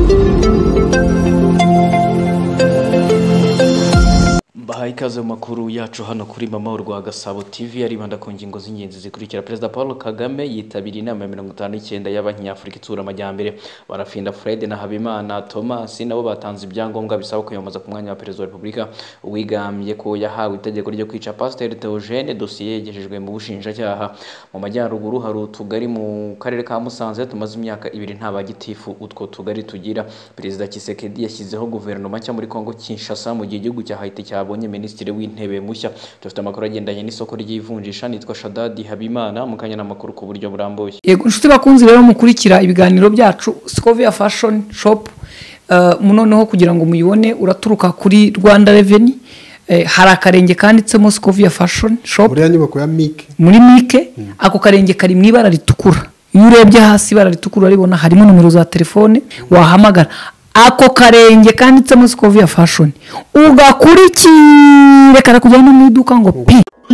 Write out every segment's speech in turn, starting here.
Bahaye ikaze mu makuru yacu hano kuri Mama Urwa Gasabo TV aribanda ku ngingo z'ingenzi zikurikira. Perezida Paul Kagame yitabiriye inama ya 59 y'Abanyafurika itsura amajyambere. Barafinda Fred na Habimana Thomas nabo batanze ibyangombwa bisaba kwiyamamaza ku mwanya wa Perezida wa Repubulika. Uwigambye ko yahawe itegeko ryo kwica Pasteur Theogene, dosiye yegejejwe mu bushinjacyaha. Mu majyaruguru hari utugari mu karere ka Musanze tumaze imyaka 2 nta bagitifu utwo tugari tugira. Perezida Tshisekedi yashyizeho guverinoma nshya muri Kongo Kinshasa mu gihe igihugu cya Haiti cyabonye Minisitiri w'Intebe mushya. Dufite amakuru agendanye n'isoko ry'ivunjisha. Nitwa Shadadi Habimana, mukanya n'amakuru ku buryo burambuye. Yego nshuti bakunzi rero mukurikira ibiganiro byacu Scovia Fashion Shop, munoneho kugira ngo muyibone uraturuka kuri Rwanda Revenue. Hari akarenge kanditsemo Scovia Fashion Shop muri nyubako ya Mike, muri Mike. Ako karenge kari mu ibara ritukura. Iyo urebye hasi ibara ritukura aribona harimo numero za telefone wahamagara. Ako karenge kanditsemo Scovia Fashion ugakurikire karakujyana mu iduka ngo pi.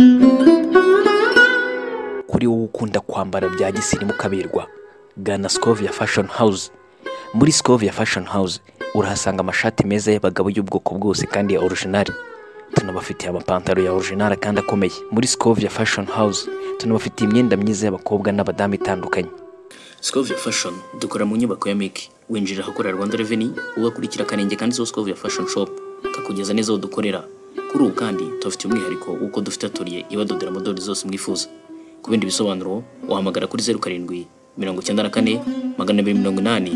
Kuri wowe ukunda kwambara bya gisirimu kabirwa, gana Scovia Fashion House. Muri Scovia Fashion House urahasanga amashati meza y'abagabo y'ubwoko bwose kandi ya original. Tunabafitiye amapantaro ya original kandi akomeye. Muri Scovia Fashion House tunabafitiye imyenda myiza y'abakobwa n'abadamu itandukanye. Scovia Fashion dukora mu nyubako ya Mike. Winjira ahakorera Rwanda Revenue ugakurikira akarenge kanditseho Scovia Fashion Shop kakugeza neza aho dukorera. Kuri ubu kandi tubafitiye umwihariko uko dufite atelier ibadodera modeli zose mwifuza. Ku bindi bisobanuro wahamagara kuri 07 94 280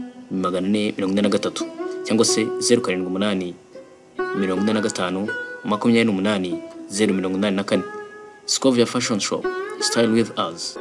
443 cyangwa se 07 45 28 084. Scovia Fashion Shop, style with us.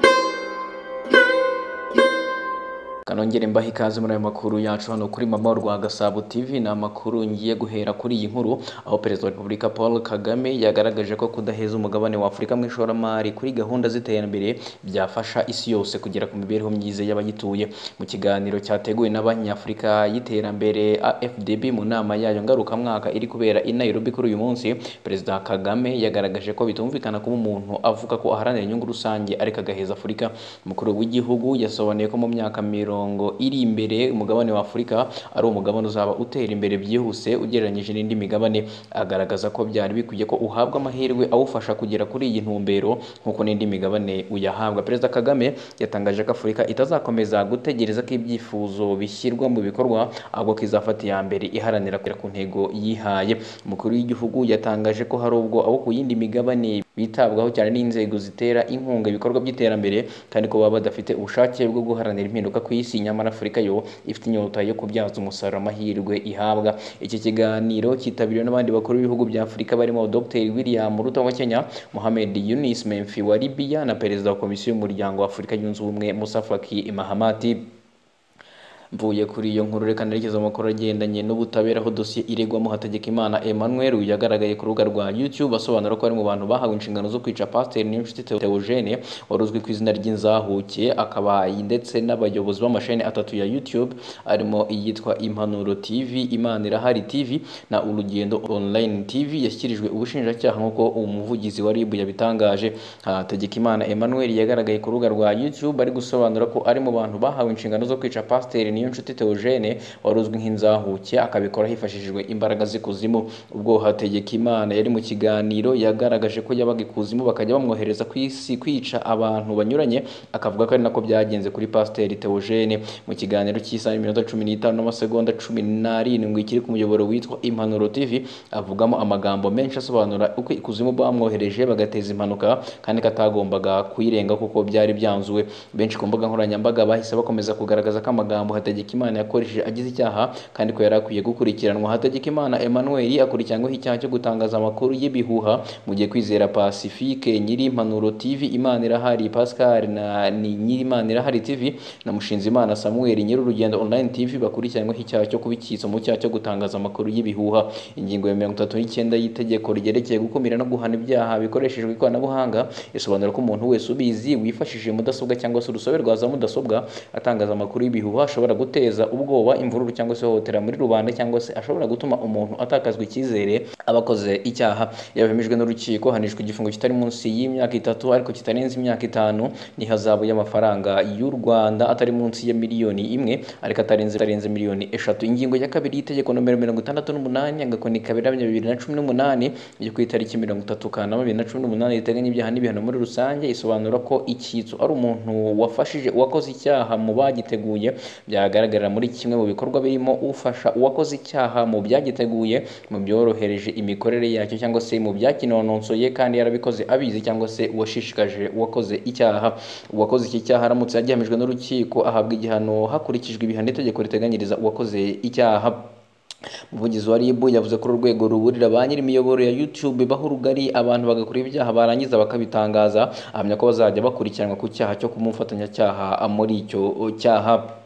Kanongere mbaha ikaze muri aya makuru yacu hano kuri Mama Urwa Gasabo TV. Na makuru ngiye guhera kuri iyi nkuru, aho Perezida wa Repubulika Paul Kagame yagaragaje ko kudaheza umugabane wa Afurika mu ishoramari kuri gahunda z'iterambere byafasha isi yose kugera ku mibereho myiza y'abagituye. Mu kiganiro cyateguwe n'Abanyafurika y'iterambere AFDB mu nama yayo ngaruka mwaka iri kubera i Nairobi kuri uyu munsi, Perezida Kagame yagaragaje ko bitumvikana kuba umuntu avuga ko aharanira inyungu rusange ariko agaheza Afurika. Umukuru w'igihugu yasobanuye ko mu myaka iri imbere umugabane wa Afurika ari umugabane uzaba utera imbere byihuse ugereranyije n'indi migabane. Agaragaza ko byari bikwiye ko uhabwa amahirwe awufasha kugera kuri iyi ntumbero nkuko n'indi migabane uyahabwa. Perezida Kagame yatangaje ko Afurika itazakomeza gutegereza ko ibyifuzo bishyirwa mu bikorwa, ahubwo kizafata iya mbere iharanira kugera ku ntego yihaye. Umukuru w'igihugu yatangaje ko hari ubwo abo ku yindi migabane bitabwaho cyane n'inzego zitera inkunga ibikorwa by'iterambere kandi ko baba badafite ubushake bwo guharanira impinduka ku isi, nyamara Afurika yo ifite inyota yo kubyaza umusaruro amahirwe ihabwa. Iki kiganiro cyitabiriwe n'abandi bakuru b'ibihugu bya Afurika barimo Dr. William Ruto wa Kenya, Mohamed Yunus Memfi wa Libya na Perezida wa Komisiyo y'Umuryango wa Afurika Yunze Ubumwe Musa Faki Mahamat. Mvuye kuri iyo nkuru reka nerekeza amakuru agendanye n'ubutabera, aho dosiye iregwamo Hategekimana Emmanuel yagaragaye ku rubuga rwa YouTube asobanura ko ari mu bantu bahawe inshingano zo kwica Pasteur Niyonshuti Theogene waruzwi ku izina ry'Inzahuke, akaba ndetse n'abayobozi b'amasheni atatu ya YouTube arimo iyitwa Impanuro TV, Imana Irahari TV na Urugendo Online TV yashyikirijwe ubushinjacyaha nk'uko umuvugizi wa RIB yabitangaje. Hategekimana Emmanuel yagaragaye ku rubuga rwa YouTube ari gusobanura ko ari mu bantu bahawe inshingano zo kwica Pasteur Niyonshuti Theogene waruzwi nk'Inzahuke, akabikora hifashishijwe imbaraga z'ikuzimu. Ubwo Hategekimana yari mu kiganiro yagaragaje ko yabaga ikuzimu bakajya bamwohereza ku isi kwica abantu banyuranye, akavuga ko ari nako byagenze kuri Pasteur Theogene. Mu kiganiro cy'isaha 15 n'amasegonda 17 kiri ku muyoboro witwa Impanuro TV, avugamo amagambo menshi asobanura uko ikuzimu bamwohereje bagateza impanuka kandi katagombaga kuyirenga kuko byari byanzuwe. Benshi ku mbuga nkoranyambaga bahise bakomeza kugaragaza ko amagambo Hategekimana yakoresheje agize icyaha kandi ko yari akwiye gukurikiranwa. Hategekimana Emmanuel akurikiranyweho icyaha cyo gutangaza amakuru y'ibihuha mu gihe Kwizera Pacifique nyiri Impanuro TV, Imana Irahari Pascal na nyiri Imana Irahari TV na Mushinzimana Samuel nyiri Urugendo Online TV bakurikiranyweho icyaha cyo kubikitsa mu cyaha cyo gutangaza amakuru y'ibihuha. Ingingo ya 39 y'itegeko ryerekeye gukumira no guhana ibyaha bikoreshejwe ikoranabuhanga isobanura ko umuntu wese ubizi wifashishije mudasobwa cyangwa se urusobe rwa za mudasobwa atangaza amakuru y'ibihuha ashobora guteza ubwoba, imvururu cyangwa se hohotera muri rubanda, cyangwa se ashobora gutuma umuntu atakazwa icyizere abakoze icyaha. Yabemejwe n'urukiko hanishwa igifungo kitari munsi y'imyaka 3 ariko kitarenze imyaka 5 n'ihazabu y'amafaranga y'u Rwanda atari munsi ya miliyoni 1 ariko atarenze miliyoni 3. Ingingo ya kabiri y'itegeko nomero 68 agakoni kabiri 2018 yo ku itariki 30 Kanama 2018 riteganya ibyaha n'ibihano muri rusange isobanura ko icyitso ari umuntu wafashije uwakoze icyaha mu bagiteguye, byagaragara muri kimwe mu bikorwa birimo ufasha uwakoze icyaha mu byagiteguye, mu byorohereje imikorere yacyo cyangwa se mu byakinononsoye kandi yarabikoze abizi, cyangwa se uwashishikaje uwakoze icyaha. Uwakoze iki cyaha aramutse yagihamijwe n'urukiko ahabwa igihano hakurikijwe ibihano itegeko riteganyiriza uwakoze icyaha. Umuvugizi wa RIB yavuze ko urwego ruburira ba nyiri imiyoboro ya YouTube baho rugari abantu bagakora ibyaha barangiza bakabitangaza, ahamya ko bazajya bakurikiranwa ku cyaha cyo kumufatanyacyaha muri icyo cyaha.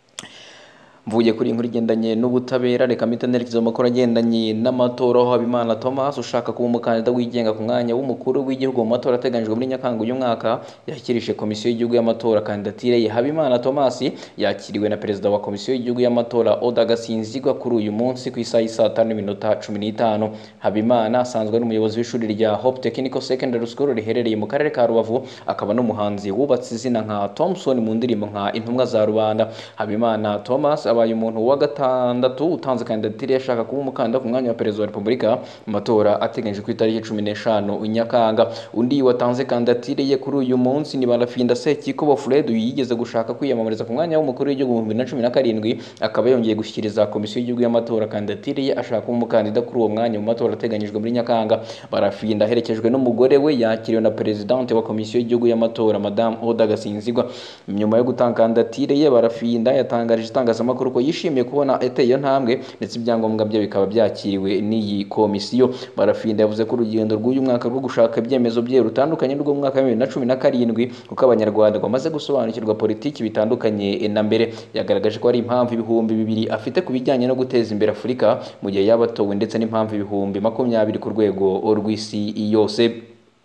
Mvuye kuri inkuru igendanye n'ubutabera, reka mitenerekezo amakuru agendanye n'amatora, aho Habimana Thomas ushaka kuba umukandida wigenga ku mwanya w'umukuru w'igihugu mu matora ateganyijwe muri Nyakanga uyu mwaka yashyikirije komisiyo y'igihugu y'amatora kandidatire ye. Habimana Thomas yakiriwe na perezida wa komisiyo y'igihugu y'amatora Oda Gasinzigwa kuri uyu munsi ku isaha y'isa 5:15. Habimana asanzwe ari umuyobozi w'ishuri rya Hope Technical Secondary School riherereye mu karere ka Rubavu, akaba n'umuhanzi wubatse izina nka Thompson mu ndirimbo nka Intumwa za Rubanda. Habimana Thomas abaye umuntu wa gatandatu utanze kandidatire yashaka kuba umukandida ku mwanya wa perezida wa Repubulika mu matora ateganyijwe ku itariki 15 Nyakanga. Undi watanze kandidatire ye kuri uyu munsi ni Barafinda Sekikubo Fred yigeze gushaka kwiyamamariza ku mwanya w'umukuru w'igihugu mu 2017, akaba yongeye gushyikiriza komisiyo y'igihugu y'amatora kandidatire ye ashaka kuba umukandida kuri uwo mwanya mu matora ateganyijwe muri Nyakanga. Barafinda aherekejwe n'umugore we yakiriwe na presidente wa komisiyo y'igihugu y'amatora Madame Oda Gasinzigwa. Nyuma yo gutanga kandidatire ye, Barafinda yatangarije itangazamakuru ko yishimiye kubona eteye ntambwe ndetse ibyangombwa bye bikaba byakiriwe n'iyi komisiyo. Barafinda yavuze ko urugendo rw'uyu mwaka rwo gushaka ibyemezo bye rutandukanye n'urwo mu mwaka wa 2017 kuko abanyarwanda bamaze gusobanukirwa politiki bitandukanye na mbere. Yagaragaje ko ari impamvu 2,000 afite ku bijyanye no guteza imbere Afurika mu gihe yabatowe, ndetse n'impamvu 20,000 ku rwego rw'isi yose.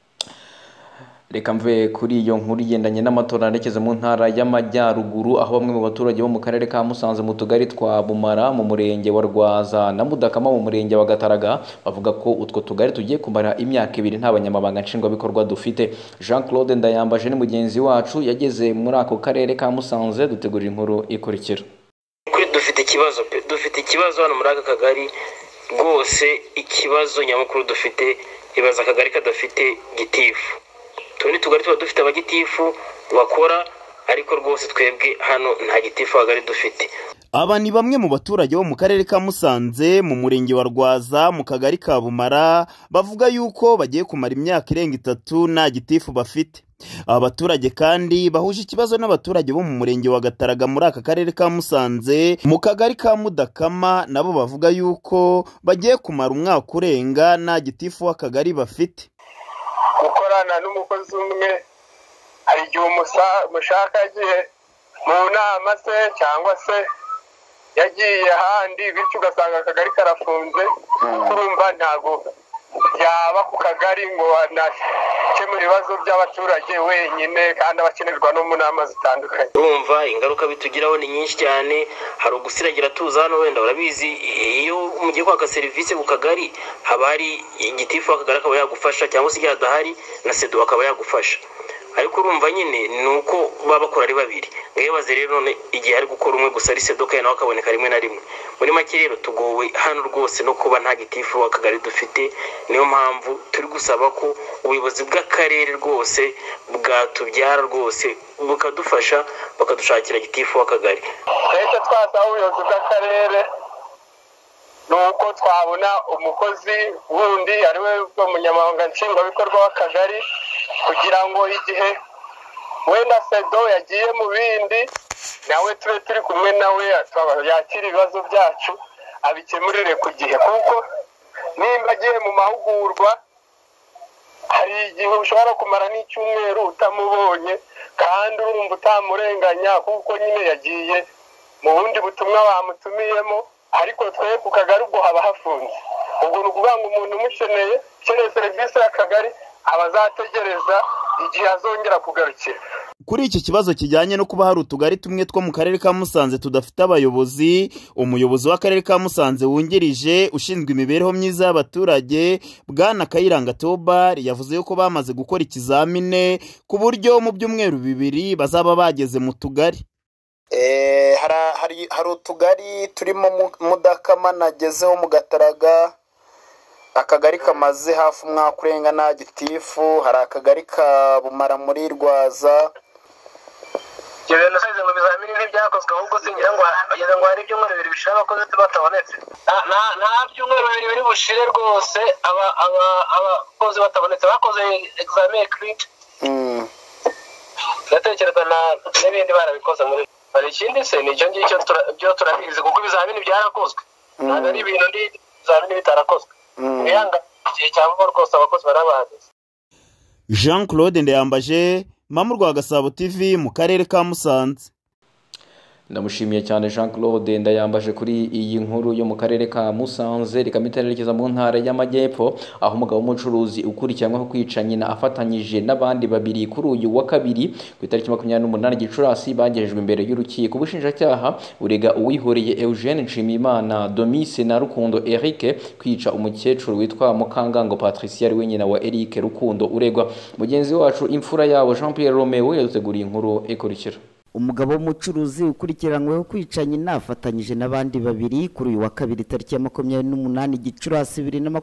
Reka mve kuri iyo nkuru igendanye n'amatora ndekeze mu ntara y'Amajyaruguru, aho bamwe mu baturage bo mu karere ka Musanze mu tugari twa Bumara mu murenge wa Rwaza na Mudakama mu murenge wa Gataraga bavuga ko utwo tugari tugiye kumara imyaka 2 nta banyamabanga nshingwabikorwa dufite. Jean Claude Ndayambaje ni mugenzi wacu yageze muri ako karere ka Musanze, dutegurira inkuru ikurikira. Dufite ikibazo hano muri aka kagari rwose, ikibazo nyamukuru dufite ibaza akagari kadafite gitifu. Tundi tugari tuba dufite abagitifu bakora, ariko rwose twebwe hano nta gitifu kagari dufite. Aba ni bamwe mu baturage bo mu karere ka Musanze mu murenge wa Rwaza mu kagari ka Bumara bavuga yuko bagiye kumara imyaka irenga 3 nta gitifu bafite. Abaturage kandi bahuje ikibazo n'abaturage bo mu murenge wa Gataraga muri aka karere ka Musanze mu kagari ka Mudakama, nabo bavuga yuko bagiye kumara umwaka urenga nta gitifu w'akagari bafite. Gukorana n'umukozi umwe hari igihe umushaka yagiye mu nama se cyangwa se yagiye ahandi, bityo ugasanga akagari karafunze. Kurumva ntago yaba ku kagari ngo anakemura ibibazo by'abaturage wenyine kandi abakenerwa no mu nama zitandukanye. Urumva ingaruka bitugiraho ni nyinshi cyane. Hari ugusiragira tuza hano, wenda urabizi iyo mugiye kwaka serivisi ku kagari haba hari igitifu akagari akaba yagufasha, cyangwa se adahari na sedo akaba yagufasha. Ariko urumva nyine nuko baba bakora ari babiri. Mwibaze rero none igihe ari gukora umwe gusa ari sedo kandi nawe akaboneka rimwe na rimwe. Muri make rero tugowe hano rwose no kuba nta gitifu akagari dufite. Niyo mpamvu turi gusaba ko ubuyobozi bw'akarere rwose bwatubyara rwose bukadufasha bakadushakira gitifu akagari. Icyo twasaba ubuyobozi bw'akarere nuko twabona umukozi wundi ariwe umunyamabanga nshingwabikorwa w'akagari, kugira ngo igihe wenda sedo yagiye mu bindi nawe tube turi kumwe nawe yakira ibibazo byacu abikemurire ku gihe, kuko nimba agiye mu mahugurwa hari igihe ushobora kumara n'icyumweru utamubonye kandi urumva utamurenganya kuko nyine yagiye mu bundi butumwa bamutumiyemo, ariko twe ku kagari ubwo haba hafunze. Ubwo ni ukuvuga ngo umuntu umukeneye serivisi y'akagari aba azategereza igihe azongera kugarukira. Kuri iki kibazo kijyanye no kuba hari utugari tumwe two mu karere ka Musanze tudafite abayobozi, umuyobozi w'akarere ka Musanze wungirije ushinzwe imibereho myiza y'abaturage Bwana Kayiranga Theobald yavuze ko bamaze gukora ikizamine ku buryo mu byumweru 2 bazaba bageze mu tugari. Hari utugari turimo Mudakama nagezeho mu Gataraga, akagari kamaze hafi umwaka urenga nta gitifu, hari akagari ka Bumara muri Rwaza. Ibyo bintu size ngo bizamini ntibyakozwe, ahubwo singira ngo bageze ngo hari ibyumweru 2 bishira abakozi batabonetse. Nta byumweru 2 biri bushire rwose abakozi batabonetse, bakoze examen écrit. Ndatekereza n'ibindi barabikoze muri hari ikindi se nicyo ngicyo byo turabizi kuko ibizamini byarakozwe. Ntabwo ari ibintu ibizamini bitarakozwe. Uyanga igihe cyangwa rwose abakozi barabahageze. Jean Claude Ndayambaje, Mama Rwagasabo TV mu karere ka Musanze. Ndamushimiye cyane Jean Claude Ndayambaje kuri iyi nkuru yo mu karere ka Musanze. Rikamitelerekeza mu ntara y'Amajyepfo aho umugabo w'umucuruzi ukurikiranweho kwica nyina afatanyije n'abandi babiri kuri uyu wa kabiri ku itariki 28 Gicurasi bagejejwe imbere y'urukiko. Ubushinjacyaha urega uwihoreye Eugene Nshimiyimana Domice na Rukundo Eric kwica umukecuru witwa Mukangango Patricia ari nyina wa Eric Rukundo uregwa. Mugenzi wacu imfura yabo Jean Pierre Romeo yaduteguriye inkuru ikurikira. Umugabo w'umucuruzi ukurikiranyweho kwica nyina afatanyije n'abandi babiri kuri uyu wa kabiri tariki ya 28 Gicurasi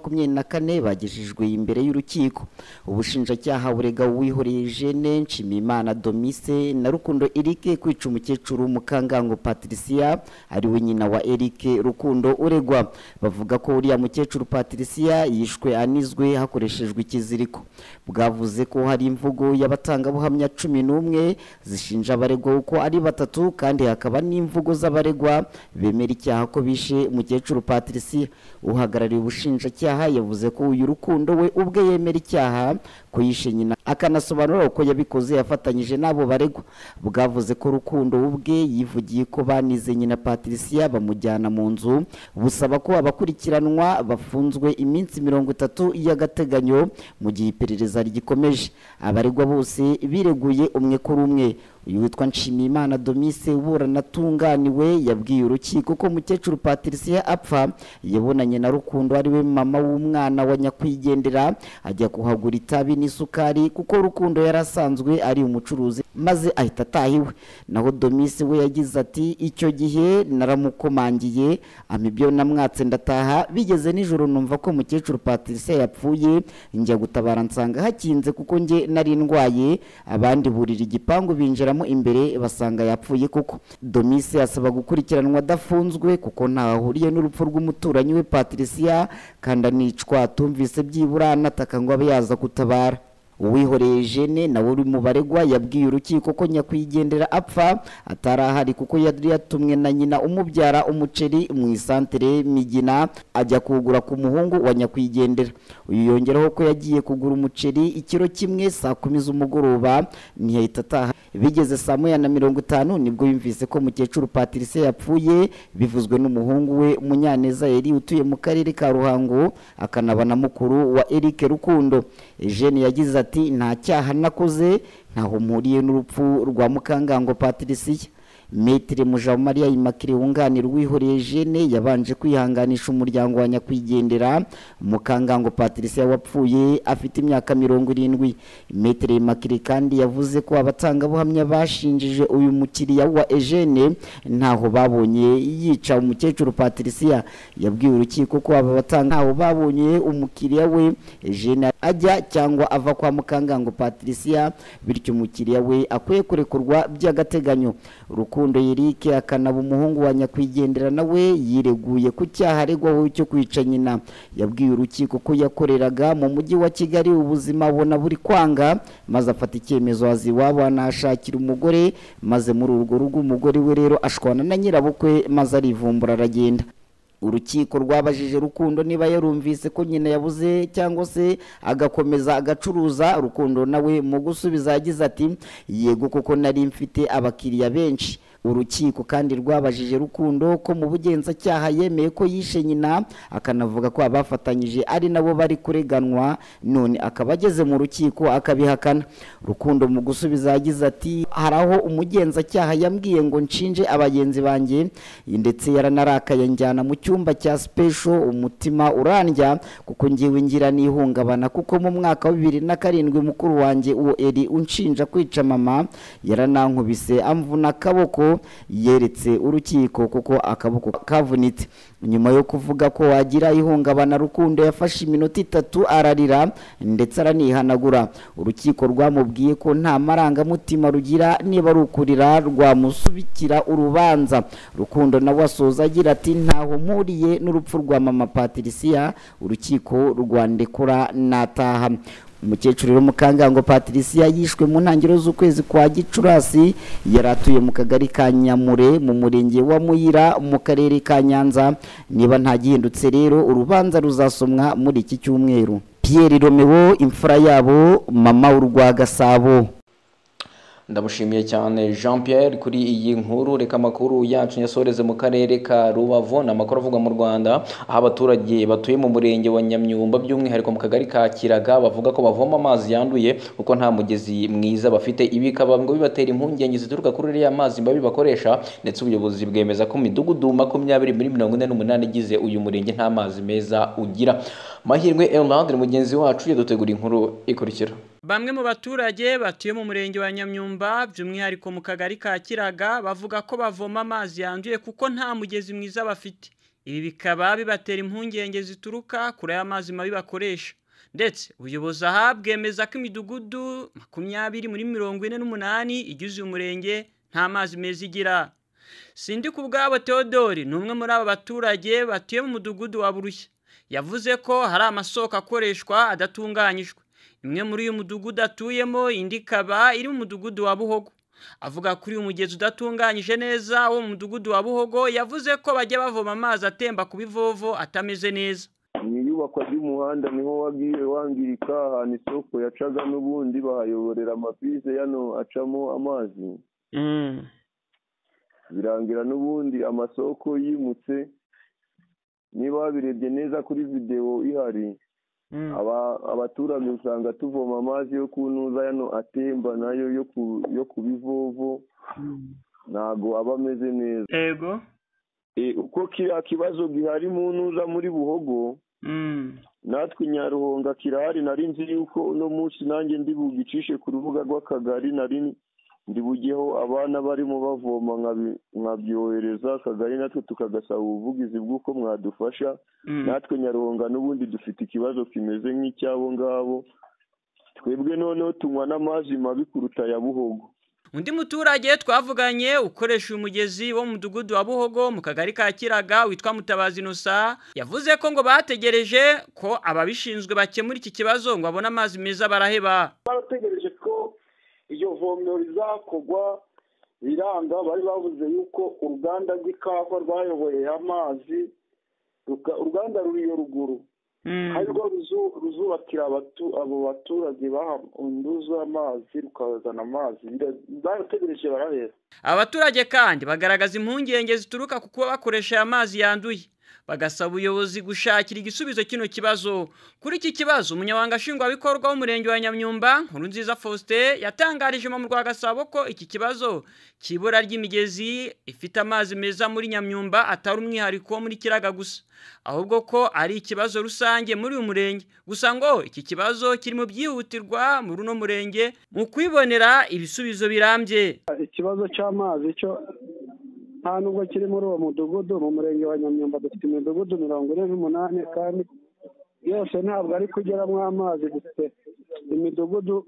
2024 bagejejwe imbere y'urukiko. Ubushinjacyaha burega uwihoreye Eugene Nshimiyimana Domice na Rukundo Eric kwica umukecuru Mukangango Patricia ari we nyina wa Eric Rukundo uregwa. Bavuga ko uriya mukecuru Patricia yishwe anizwe hakoreshejwe ikiziriko. Bwavuze ko hari imvugo y'abatangabuhamya 11 zishinja abaregwa ko ari 3 kandi hakaba n'imvugo z'abaregwa bemera icyaha ko bishe umukecuru Patricia. Uhagarariye ubushinjacyaha yavuze ko uyu Rukundo we ubwe yemera icyaha ko yishe nyina, akanasobanura ko yabikoze yafatanyije n'abo baregwa. Bwavuze ko Rukundo ubwe yivugiye ko banize nyina Patricia bamujyana mu nzu, busaba ko abakurikiranwa bafunzwe iminsi 30 y'agateganyo mu gihe iperereza rigikomeje. Abaregwa bose bireguye umwe kuri umwe. Uyu witwa Nshimiyimana Domice uburana tunganiwe yabwiye urukiko ko umukecuru Patricia apfa yabonanye na Rukundo ari we mama w'umwana wa nyakwigendera ajya kuhagura itabi n'isukari kuko Rukundo yarasanzwe ari umucuruzi maze ahita atahiwe. Naho Domice we yagize ati icyo gihe naramukomangiye amibyo namwatse ndataha, bigeze nijoro numva ko umukecuru Patricia yapfuye njya gutabara nsanga hakinze kuko nge nari ndwaye, abandi burira igipangu binjira imbere basanga yapfuye kuko. Domice asaba gukurikiranwa adafunzwe kuko ntahuriye n'urupfu rw'umuturanyi we Patricia kandi anicwa atumvise byibura anataka ngo abe yaza gutabara. Uwihoreye Eugene nawe uri mu baregwa yabwiye urukiko ko nyakwigendera apfa atarahari kuko yari yatumwe na nyina umubyara umuceri mu isantere Migina ajya kugura ku muhungu wa nyakwigendera. Uyu yongeraho ko yagiye kugura umuceri ikiro kimwe saa 10 z'umugoroba ntiyahita ataha. Bigeze saa 1:50 nibwo yumvise ko mukecuru Patricia yapfuye, bivuzwe n'umuhungu we Munyaneza yari utuye mu karere ka Ruhango akanaba na mukuru wa Eric Rukundo. Eugene yagize ati nta cyaha nakoze, ntaho mpuriye n'urupfu rwa Mukangango Patricia. Maître Mujawamariya Immaculée wunganira uwihoreye Eugene yabanje kwihanganisha umuryango wa nyakwigendera Mukangango Patricia wapfuye afite imyaka 70. Maître Immaculée kandi yavuze ko abatangabuhamya bashinjije uyu mukiriya wa Eugene ntaho babonye yica umukecuru Patricia. Yabwiye urukiko ko aba batangaho babonye umukiriya we Eugene ajya cyangwa ava kwa Mukangango Patricia, bityo umukiriya we akwiye kurekurwa by'agateganyo. Rukundo Eric akanaba umuhungu wa nyakwigendera nawe yireguye ku cyaha aregwaho cyo kwica nyina. Yabwiye urukiko ko yakoreraga mu mujyi wa Kigali ubuzima abona buri kwanga maze afata icyemezo aziwabo anashakira umugore, maze muri urwo rugo umugore we rero ashwana na nyirabukwe maze arivumbura aragenda. Urukiko rwabajije Rukundo niba yarumvise ko nyina yabuze cyangwa se agakomeza agacuruza. Rukundo nawe mu gusubiza yagize ati yego kuko nari mfite abakiriya benshi urukiko kandi rwabajije Rukundo ko mu bugenzacyaha yemeye ko yishe nyina, akanavuga ko abafatanyije ari nabo bari kureganwa, none akaba ageze mu rukiko akabihakana. Rukundo mu gusubiza yagize ati hari aho umugenzacyaha yambwiye ngo nshinje abagenzi banjye, ndetse yaranarakaye njyana mu cyumba cya special, umutima urandya kuko ngiwe ngira n'ihungabana kuko mu mwaka wa 2007 mukuru wanjye uwo Eri unshinja kwica mama yaranankubise amvuna akaboko, yeretse urukiko kuko akaboko kavunitse. Nyuma yo kuvuga ko wagira ihungabana, Rukundo yafashe iminota 3 ararira ndetse aranihanagura. Urukiko rwamubwiye ko nta marangamutima rugira, niba rukurira rwamusubikira urubanza. Rukundo nawe asoza agira ati ntaho mpuriye n'urupfu rwa mama Patricia, urukiko rwandekura nataha. Umukecuru Mukangango Patricia yishwe mu ntangiriro z'ukwezi kwa Gicurasi, yaratuye mu kagari ka Nyamure mu murenge wa Muyira mu karere ka Nyanza. Niba nta gihindutse rero urubanza ruzasomwa muri iki cyumweru. Pierre Romeo, imfura yabo, mama w'urwa Gasabo. Ndamushimiye cyane Jean Pierre kuri iyi nkuru. Reka makuru yacu yasoreze mu karere ka Rubavu, n'amakuru avugwa mu Rwanda, aho abaturage batuye mu murenge wa Nyamyumba by'umwihariko mu kagari ka Kiraga bavuga ko bavoma amazi yanduye kuko nta mugezi mwiza bafite. Ibi bikaba ngo bibatera impungenge zituruka kuri iriya mazi mabi bakoresha, ndetse ubuyobozi bwemeza ko midugudu 20 muri 48 igize uyu murenge nta mazi meza ugira. Mahirwe Elandre mugenzi wacu yadutegura inkuru ikurikira. Bamwe mu baturage batuye mu murenge wa Nyamyumba by'umwihariko mu kagari ka Kiraga bavuga ko bavoma amazi yanduye kuko nta mugezi mwiza bafite. Ibi bikaba bibatera impungenge zituruka kuri aya mazi mabi bakoresha, ndetse ubuyobozi aha bwemeza ko imidugudu 20 muri 48 igize uyu murenge nta mazi meza igira. Sindi kubwabo Theodore ni umwe muri aba baturage batuye mu mudugudu wa Burushya, yavuze ko hari amasoko akoreshwa adatunganyijwe. Imwe muri uyu mudugudu atuyemo, indi ikaba iri mu mudugudu wa Buhogo. Avuga kuri uyu mugezi udatunganyije neza wo mu mudugudu wa Buhogo, yavuze ko bajya bavoma amazi atemba ku bivovo atameze neza. Mu iyubakwa ry'umuhanda niho wagiye wangirika, ahantu isoko yacaga n'ubundi bahayoborera amabize yano acamo amazi. Birangira n'ubundi amasoko yimutse. Niba wabirebye neza kuri video ihari, abaturage usanga tuvoma amazi yo kunuza yano atemba nayo yo kubivovo, nago aba ameze neza. Ego uko kiriya kibazo gihari mu nuza muri Buhogo, natwe Nyaruhonga kirahari. Nari nzi yuko uno munsi nanjye ndi bugicishe ku rubuga rw'akagari, nari ndi bugeho abana barimo bavoma nkabyohereza akagari, natwe tukagasaba ubuvugizi bw'uko mwadufasha. Natwe Nyaruhonga n'ubundi dufite ikibazo kimeze nk'icyabo ngabo, twebwe noneho tunywa n'amazi mabi kuruta ya Buhogo. Undi muturage twavuganye ukoresha umugezi wo mu mudugudu wa Buhogo mu kagari ka Kiraga witwa Mutabazi Nusa, yavuze ko ngo bategereje ko ababishinzwe bakemura iki kibazo ngo abone amazi meza baraheba. Barategereje ko iyo vomero rizakogwa, biranga. Bari bavuze yuko uruganda rw'ikawa rwayoboye amazi, uruganda ruriyo ruguru, harwo ruzubakira abo baturage bahanduza amazi, rukazana amazi. Barategereje barahera. Abaturage kandi bagaragaza impungenge zituruka ku kuba bakoresha aya mazi yanduye, bagasaba ubuyobozi gushakira igisubizo kino kibazo. Kuri iki kibazo umunyamabanga nshingwabikorwa w'umurenge wa Nyamyumba Nkurunziza Faustin yatangarije mu rwa Gasabo ko iki kibazo kibura ry'imigezi ifite amazi meza muri Nyamyumba atari umwihariko muri Kiraga gusa, ahubwo ko ari ikibazo rusange muri uyu murenge. Gusa ngo iki kibazo kiri mu byihutirwa muri uno murenge mu kwibonera ibisubizo birambye. Ikibazo cy'amazi cyo nta nubwo kiri muri uwo mudugudu. Mu murenge wa Nyamyumba dufite imidugudu 48 kandi yose ntabwo ari kugeramo amazi. Dufite imidugudu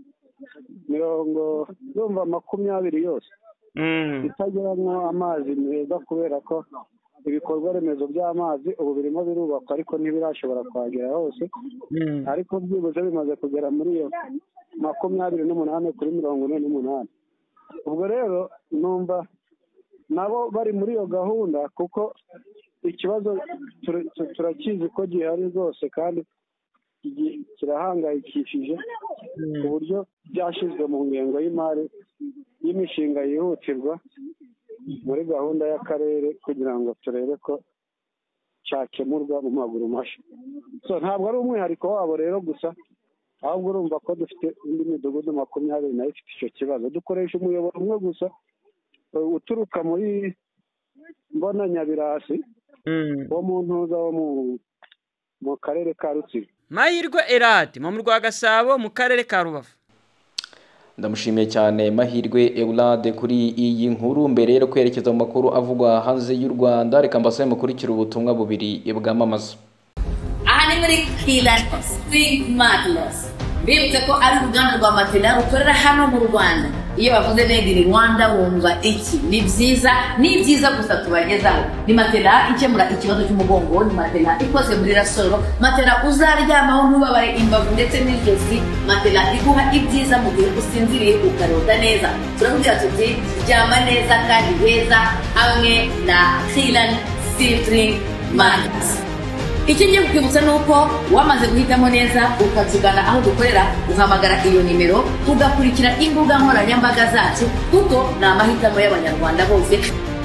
20 yose itageramo amazi meza, kubera ko ibikorwa remezo by'amazi ubu birimo birubakwa ariko ntibirashobora kuhagera hose. Ariko byibuze bimaze kugera muri iyo 28 kuri 48. Ubwo rero numva nabo bari muri iyo gahunda, kuko ikibazo turakizi ko gihari rwose kandi kirahangayikishije ku buryo byashyizwe mu ngengo y'imari y'imishinga yihutirwa muri gahunda y'akarere kugira ngo turebe ko cyakemurwa mu maguru mashya. So ntabwo ari umwihariko wabo rero gusa, ahubwo urumva ko dufite indi midugudu 20 nayo ifite icyo kibazo. Dukoresha umuyoboro umwe gusa uturuka muri Mbona Nyabirasi wo mu ntuza wo mu karere ka Rutsiro. Mahirwe Eradi mu rwa Gasabo mu karere ka Rubavu. Ndamushimiye cyane Mahirwe Eulade kuri iyi nkuru. Mbere yo kwerekeza mu makuru avugwa hanze y'u Rwanda, reka mbasabe mukurikira ubutumwa bubiri bwamamaza. Aha ni muri Kilan Spring Mattress. Bibutse ko ari uruganda rwa matela rukorera hano mu Rwanda. Iyo bavuze made in Rwanda wumva iki? Ni byiza gusa tubagezaho. Ni matela ikemura ikibazo cy'umugongo, ni matela ikoze muri rasoro, matela uzaryamaho ntubabare imbavu ndetse n'ijosi, matela iguha ibyiza mu gihe usinziriye ukarota neza. Turakubwira tuti ryama neza kandi heza hamwe na Kilan Spring Mattress. Icyo ngiye kukwibutsa ni uko wamaze guhitamo neza ukatugana aho dukorera, uhamagara iyo nimero ugakurikira imbuga nkoranyambaga zacu kuko ni amahitamo y'abanyarwanda bose.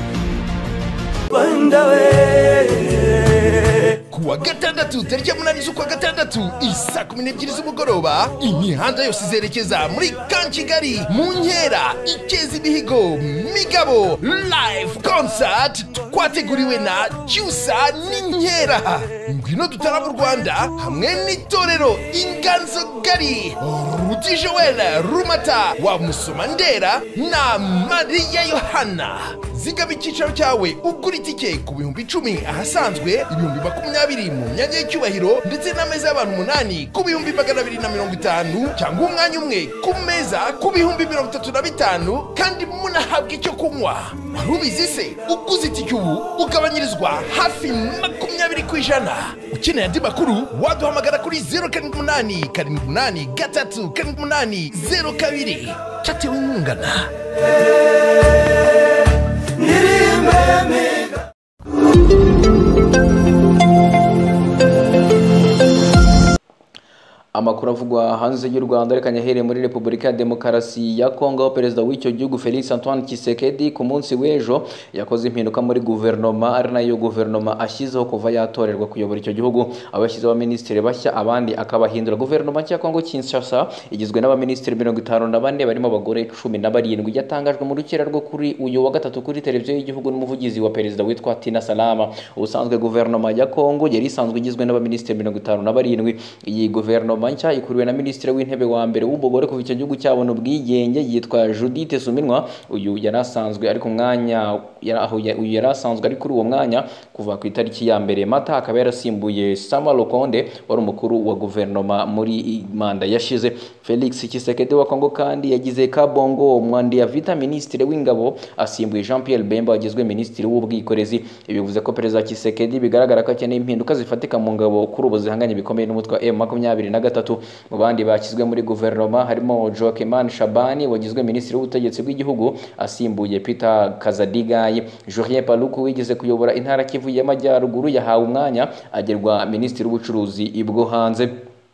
Kuwa gatandatu tariki 8 z'ukwa gatandatu isa 12 z'umugoroba imihanda yose izerekeza muri Kigali mu nkera ikeza ibihigo Migabo live concert twateguriwe na Cyusa n'inkera. Ngwino dutara mu Rwanda hamwe n'itorero Inganzo Gari, Ruti Joel Rumata wa Musomandera na Maria Yohana. Zigaba icyicaro cyawe ugura itike ku 10,000 ahasanzwe 20,000 mu myanya y'icyubahiro ndetse n'ameza y'abantu 8 ku 250 cyangwa umwanya umwe ku meza ku 35,000 kandi munahabwa icyo kunywa. Warubizi se uguze itike ubu ugabanyirizwa hafi 20%. Ukeneye andi makuru waduhamagara kuri 078 78 3 78 02 cyatewe ingana. Amakuru avugwa hanze y'u Rwanda reka nyahere muri Repubulika ya Demokarasi ya Kongo. Perezida w'icyo gihugu Felix Antoine Tshisekedi ku munsi w'ejo yakoze impinduka muri guverinoma, ari nayo guverinoma ashyizeho kuva yatorerwa kuyobora icyo gihugu. Abashyizeho abaminisitiri bashya abandi akabahindura. Guverinoma ya Kongo Kinshasa igizwe n'abaminisitiri 54 barimo abagore 17. Yatangajwe mu rukera rwo kuri uyu wa gatatu kuri televiziyo y'igihugu n'umuvugizi wa perezida witwa Tina Salama. Ubusanzwe guverinoma ya Kongo yari isanzwe igizwe n'abaminisitiri 57. Iyi guverinoma nshya ikuriwe na minisitiri w'intebe wa mbere w'umugore kuva icyo gihugu cyabona ubwigenge yitwa Judith Suminwa. Uyu yarasanzwe ari ku mwanya yarasanzwe ari kuri uwo mwanya kuva ku itariki ya mbere Mata, akaba yarasimbuye Sama Lokonde wari umukuru wa guverinoma muri manda yashize. Felix Tshisekedi wa Kongo kandi yagize Kabongo Mwandi ya Vita minisitiri w'ingabo asimbuye Jean Pierre Bemba wagizwe minisitiri w'ubwikorezi. Ibi bivuze ko perezida Tshisekedi bigaragara ko akeneye impinduka zifatika mu ngabo kuri ubu zihanganye bikomeye n'umutwe wa M23. Mu bandi bakizwe muri guverinoma harimo Joaquin Shabani wagizwe minisitiri w'ubutegetsi bw'igihugu asimbuye Peter Kazadigaye. Julien Paluku wigeze kuyobora intara Kivu y'Amajyaruguru yahawe umwanya agerwa minisitiri w'ubucuruzi bwo hanze.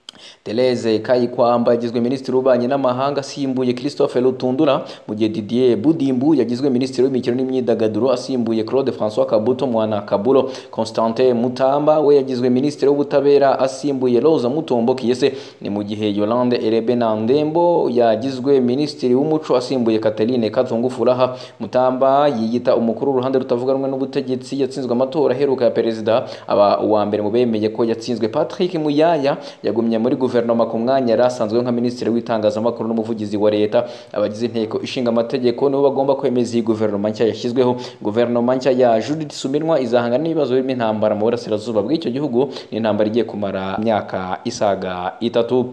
Therese Kayikwamba yagizwe minisitiri w'ububanyi n'amahanga asimbuye Christophe Lutundura, mu gihe Didier Budimbu yagizwe minisitiri w'imikino n'imyidagaduro asimbuye Claude François Kabuto Mwana Kabulo. Constantin Mutamba we yagizwe minisitiri w'ubutabera asimbuye Rosa Mutombo Kiyese, ni mu gihe Yolande Erebe Nandembo yagizwe minisitiri w'umuco asimbuye Catherine Kazungu Furaha. Mutamba yiyita umukuru w'uruhande rutavuga rumwe n'ubutegetsi yatsinzwe amatora aheruka ya perezida, aba uwa mbere mu bemeye ko yatsinzwe. Patrick Muyaya yagumye muri guverinoma ku mwanya yari asanzwe nka minisitiri w'itangazamakuru n'umuvugizi wa leta. Abagize inteko ishinga amategeko nibo bagomba kwemeza iyi guverinoma nshya yashyizweho. Guverinoma nshya ya Judith Suminwa izahangana n'ibibazo birimo intambara mu burasirazuba bw'icyo gihugu, n'intambara igiye kumara imyaka isaga 3.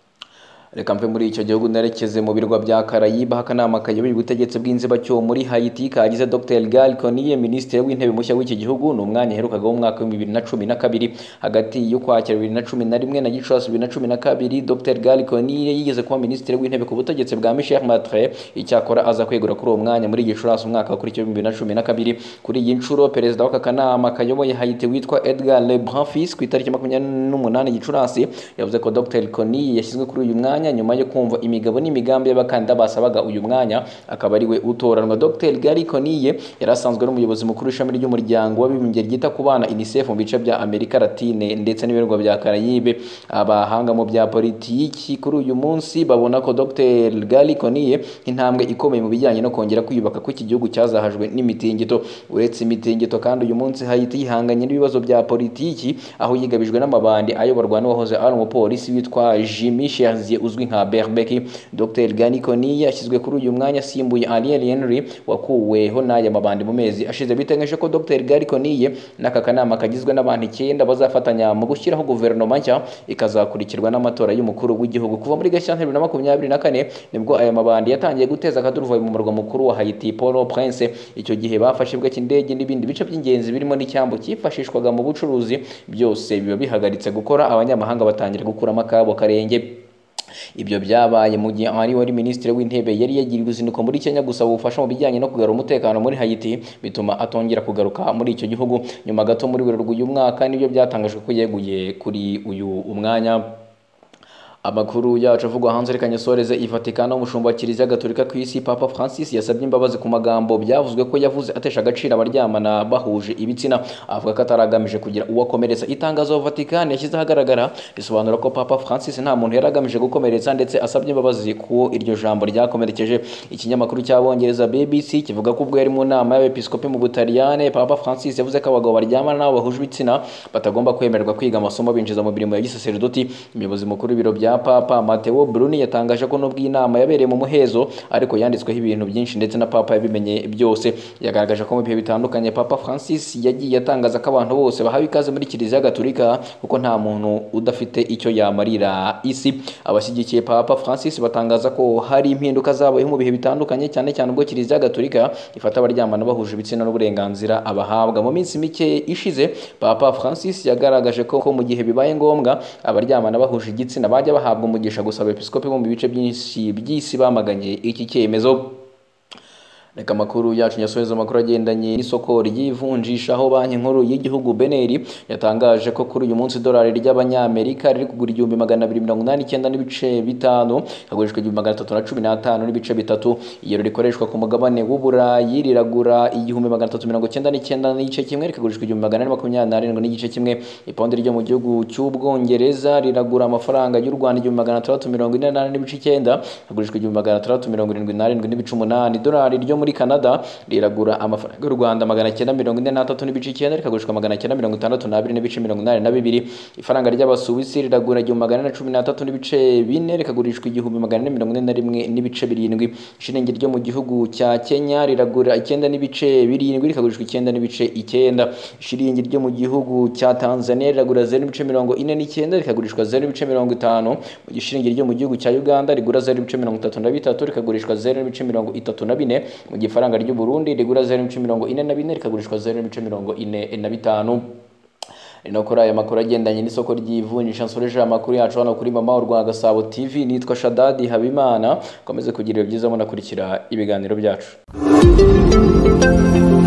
Reka mve muri icyo gihugu nerekeze mu birwa bya Karayiba. Akanama kayoboye ubutegetsi bw'inzibacyuho muri Haiti kagize Dr Gal Koniye minisitiri w'intebe mushya w'iki gihugu. Ni umwanya aherukaga mu mwaka wa 2012. Hagati y'Ukwakira 2011 na Gicurasi 2012 Dr Gal Koniye yigeze kuba minisitiri w'intebe ku butegetsi bwa Michel Matre. Icyakora aza kwegura kuri uwo mwanya muri Gicurasi umwaka wa 2012. Kuri iyi nshuro perezida w'aka kanama kayoboye Haiti witwa Edgar Lebrun Fils ku itariki 28 Gicurasi yavuze ko Dr Koniye yashyizwe kuri uyu mwanya mwanya nyuma yo kumva imigabo n'imigambi y'abakandida basabaga uyu mwanya akaba ari we utoranwa. Dr Gary Conille yarasanzwe ari umuyobozi mukuru w'ishami ry'umuryango w'abibumbye ryita ku bana UNICEF mu bice bya Amerika Latine ndetse n'ibirwa bya Caraïbe. Abahanga mu bya politiki kuri uyu munsi babona ko Dr Gary Conille intambwe ikomeye mu bijyanye no kongera kwiyubaka kw'iki gihugu cyazahajwe n'imitingito. Uretse imitingito kandi uyu munsi Haiti yihanganye n'ibibazo bya politiki aho yigabijwe n'amabandi ayoborwa n'uwahoze ari umupolisi witwa Jimmy Cherzier uzwi nka Berbeki. Dr Gary Conille yashyizwe kuri uyu mwanya asimbuye Ariel Henry wakuweho n'aya mabandi mu mezi ashize. Biteganijwe ko Dr Gary Conille n'aka kanama kagizwe n'abantu 9 bazafatanya mu gushyiraho guverinoma nshya ikazakurikirwa n'amatora y'umukuru w'igihugu. Kuva muri Gashyantare 2024 nibwo aya mabandi yatangiye guteza akaduruvayo mu murwa mukuru wa Haiti Port-au-Prince. Icyo gihe bafashe bwa cy'indege n'ibindi bice by'ingenzi birimo n'icyambu cyifashishwaga mu bucuruzi byose biba bihagaritse gukora, abanyamahanga batangira gukuramo akabo karenge. Ibyo byabaye mu gihe ari wari ministre w'intebe yari yagiriye uruzinduko muri Kenya gusaba ubufasha mu bijyanye no kugarura umutekano muri Haiti, bituma atongera kugaruka muri icyo gihugu. Nyuma gato muri Werurwe uyu mwaka nibyo byatangajwe ko yeguye kuri uyu umwanya. Amakuru yacu avugwa hanze reka nyasoreze Vatikano. Umushumba wa Kiliziya Gatolika ku isi Papa Francis yasabye imbabazi ku magambo byavuzwe ko yavuze atesha agaciro abaryamana bahuje ibitsina, avuga ko ataragamije kugira uwakomeretsa. Itangazo Vatikano yashyize ahagaragara risobanura ko Papa Francis nta muntu yaragamije gukomeretsa ndetse asabye imbabazi ko iryo jambo ryakomerekeje. Ikinyamakuru cy'Abongereza BBC kivuga ko ubwo yari mu nama y'abepiskopi mu Butaliyane, Papa Francis yavuze ko abagabo baryamana nabo bahuje ibitsina batagomba kwemererwa kwiga amasomo binjiza mu mirimo ya gisaserdoti. Umuyobozi mukuru w'ibiro bya Papa Matteo Bruni yatangaje ko nubwo inama yabereye mu muhezo ariko yanditsweho ibintu byinshi ndetse na Papa yabimenye byose. Yagaragaje ko mu bihe bitandukanye Papa Francis yagiye atangaza ko abantu bose bahawe ikaze muri Kiliziya Gatolika kuko nta muntu udafite icyo yamarira isi. Abashyigikiye Papa Francis batangaza ko hari impinduka zabayeho mu bihe bitandukanye, cyane cyane ubwo Kiliziya Gatolika ifata abaryamana bahuje ibitsina n'uburenganzira abahabwa. Mu minsi mike ishize Papa Francis yagaragaje ko mu gihe bibaye ngombwa abaryamana bahuje igitsina bajya bahabwa umugisha gusaba episkopi mu bice byinshi by'isi bamaganye iki cyemezo. Reka makuru yacu nyasoheza amakuru agendanye n'isoko ry'ivunjisha aho banki nkuru y'igihugu BNR yatangaje ko kuri uyu munsi dolari ry'abanyamerika riri kugura 289 n'ibice 5 kagurishwa 315 n'ibice 3. Iyo rikoreshwa ku mugabane w'Uburayi riragura 1399 n'igice kimwe rikagurishwa 427 n'igice kimwe. Ipondi ryo mu gihugu cy'Ubwongereza riragura amafaranga y'u Rwanda 1648 n'ibice 9 kagurishwa 1677 n'ibice 8. Dolari ryo muri Canada riragura amafaranga y'u Rwanda 943 n'ibice 9 rikagurishwa 962 n'ibice 82. Ifaranga ry'Abasuwisi riragura 113 n'ibice 4 rikagurishwa 1441 n'ibice 7. Ishiringi ryo mu gihugu cya Kenya riragura 9 n'ibice 7 rikagurishwa 9 n'ibice 9. Ishiringi ryo mu gihugu cya Tanzania riragura 0.49 rikagurishwa 0.50. Ishiringi ryo mu gihugu cya Uganda rigura 0.33 rikagurishwa 0.34. Mu gifaranga ry'u Burundi rigura 0.44 rikagurishwa 0.45. Ino kuri aya makuru agendanye n'isoko ry'ivunjisha nsoreje amakuru yacu hano kuri Mama Urwa Gasabo TV. Nitwa Shadadi Habimana, komeze kugira byiza munakurikira ibiganiro byacu.